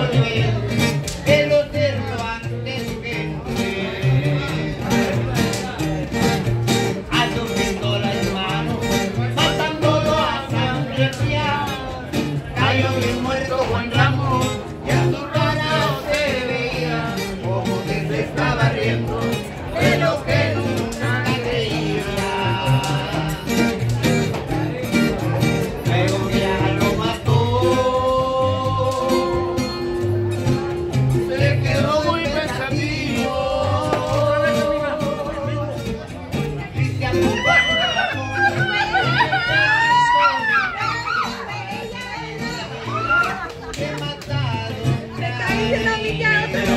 volver, el hacerlo antes que morir. Alto pistola en mano, matándolo a sangre fría, cayó bien muerto Juan Ramón, y a su lado se veía como que se estaba riendo de lo que nunca creía. Luego ya lo mató, se quedó muy pensativo y se acostó. Que mataron, pero